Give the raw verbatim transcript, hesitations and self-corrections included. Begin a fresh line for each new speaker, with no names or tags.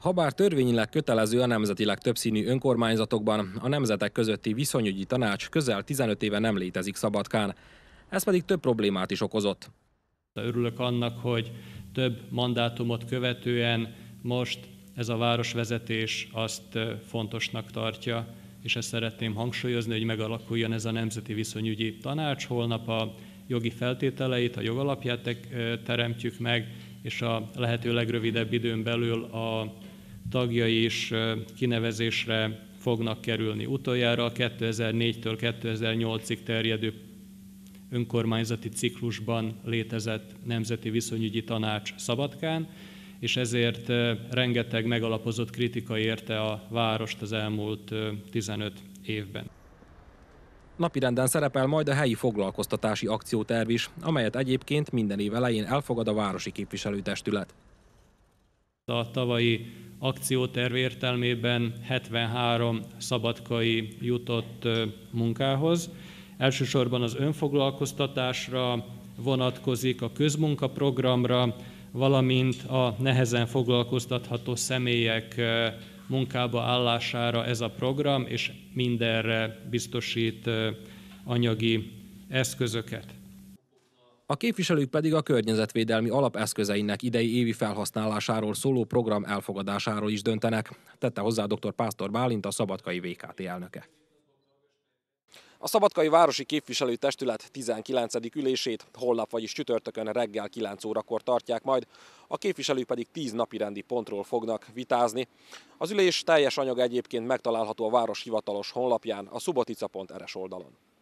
Habár törvényileg kötelező a nemzetileg többszínű önkormányzatokban, a nemzetek közötti viszonyügyi tanács közel tizenöt éve nem létezik Szabadkán. Ez pedig több problémát is okozott.
Örülök annak, hogy több mandátumot követően most ez a városvezetés azt fontosnak tartja, és ezt szeretném hangsúlyozni, hogy megalakuljon ez a Nemzeti Viszonyügyi Tanács. Holnap a jogi feltételeit, a jogalapját teremtjük meg, és a lehető legrövidebb időn belül a tagjai is kinevezésre fognak kerülni. Utoljára a kétezer-négytől kétezer-nyolcig terjedő önkormányzati ciklusban létezett Nemzeti Viszonyügyi Tanács Szabadkán, és ezért rengeteg megalapozott kritika érte a várost az elmúlt tizenöt évben.
Napirenden szerepel majd a helyi foglalkoztatási akcióterv is, amelyet egyébként minden év elején elfogad a városi képviselőtestület.
A tavalyi akcióterv értelmében hetvenhárom szabadkai jutott munkához. Elsősorban az önfoglalkoztatásra vonatkozik, a közmunkaprogramra, valamint a nehezen foglalkoztatható személyek munkába állására ez a program, és mindenre biztosít anyagi eszközöket.
A képviselők pedig a környezetvédelmi alapeszközeinek idei évi felhasználásáról szóló program elfogadásáról is döntenek, tette hozzá dr. Pásztor Bálint, a szabadkai vé ká té elnöke. A Szabadkai Városi Képviselőtestület tizenkilencedik ülését holnap, vagyis csütörtökön reggel kilenc órakor tartják majd, a képviselők pedig tíz napirendi pontról fognak vitázni. Az ülés teljes anyaga egyébként megtalálható a város hivatalos honlapján, a subotica pont er es oldalon.